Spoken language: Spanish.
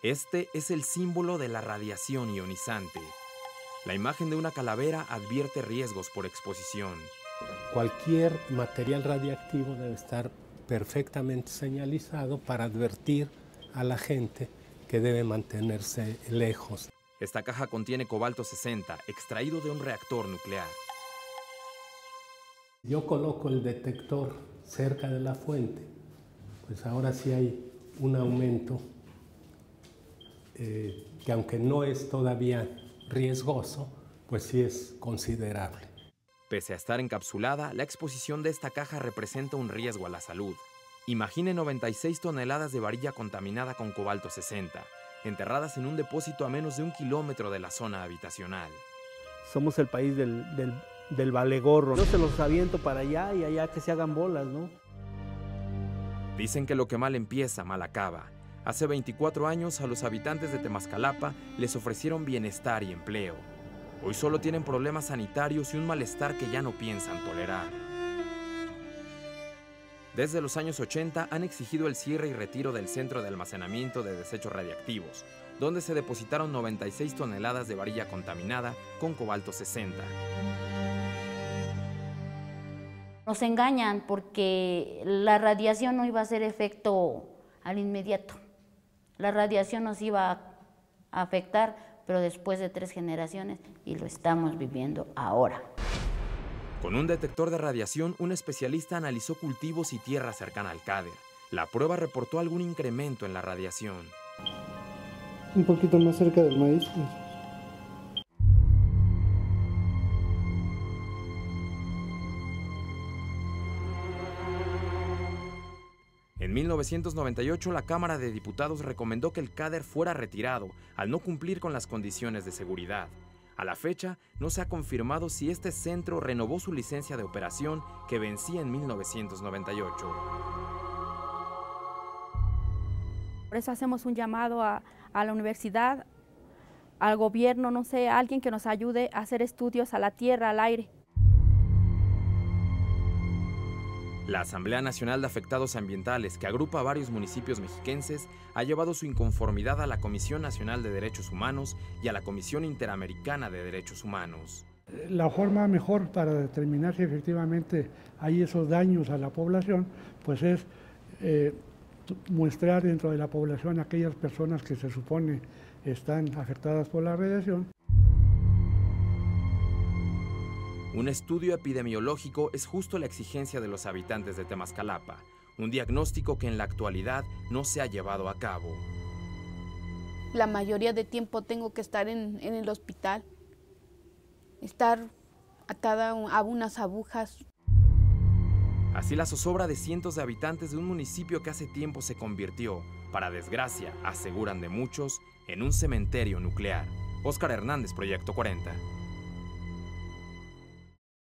Este es el símbolo de la radiación ionizante. La imagen de una calavera advierte riesgos por exposición. Cualquier material radiactivo debe estar perfectamente señalizado para advertir a la gente que debe mantenerse lejos. Esta caja contiene cobalto 60, extraído de un reactor nuclear. Yo coloco el detector cerca de la fuente, pues ahora sí hay un aumento que aunque no es todavía riesgoso, pues sí es considerable. Pese a estar encapsulada, la exposición de esta caja representa un riesgo a la salud. Imagine 96 toneladas de varilla contaminada con cobalto 60, enterradas en un depósito a menos de 1 kilómetro de la zona habitacional. Somos el país del valegorro. Yo se los aviento para allá y allá que se hagan bolas, ¿no? Dicen que lo que mal empieza, mal acaba. Hace 24 años a los habitantes de Temascalapa les ofrecieron bienestar y empleo. Hoy solo tienen problemas sanitarios y un malestar que ya no piensan tolerar. Desde los años 80 han exigido el cierre y retiro del centro de almacenamiento de desechos radiactivos, donde se depositaron 96 toneladas de varilla contaminada con cobalto 60. Nos engañan porque la radiación no iba a hacer efecto al inmediato. La radiación nos iba a afectar, pero después de 3 generaciones, y lo estamos viviendo ahora. Con un detector de radiación, un especialista analizó cultivos y tierra cercana al Cader. La prueba reportó algún incremento en la radiación. Un poquito más cerca del maíz, pues. En 1998, la Cámara de Diputados recomendó que el Cader fuera retirado al no cumplir con las condiciones de seguridad. A la fecha, no se ha confirmado si este centro renovó su licencia de operación que vencía en 1998. Por eso hacemos un llamado a la universidad, al gobierno, no sé, a alguien que nos ayude a hacer estudios a la tierra, al aire. La Asamblea Nacional de Afectados Ambientales, que agrupa a varios municipios mexiquenses, ha llevado su inconformidad a la Comisión Nacional de Derechos Humanos y a la Comisión Interamericana de Derechos Humanos. La forma mejor para determinar si efectivamente hay esos daños a la población, pues es muestrar dentro de la población a aquellas personas que se supone están afectadas por la radiación. Un estudio epidemiológico es justo la exigencia de los habitantes de Temascalapa, un diagnóstico que en la actualidad no se ha llevado a cabo. La mayoría de tiempo tengo que estar en el hospital, estar atada a unas agujas. Así la zozobra de cientos de habitantes de un municipio que hace tiempo se convirtió, para desgracia, aseguran de muchos, en un cementerio nuclear. Óscar Hernández, Proyecto 40.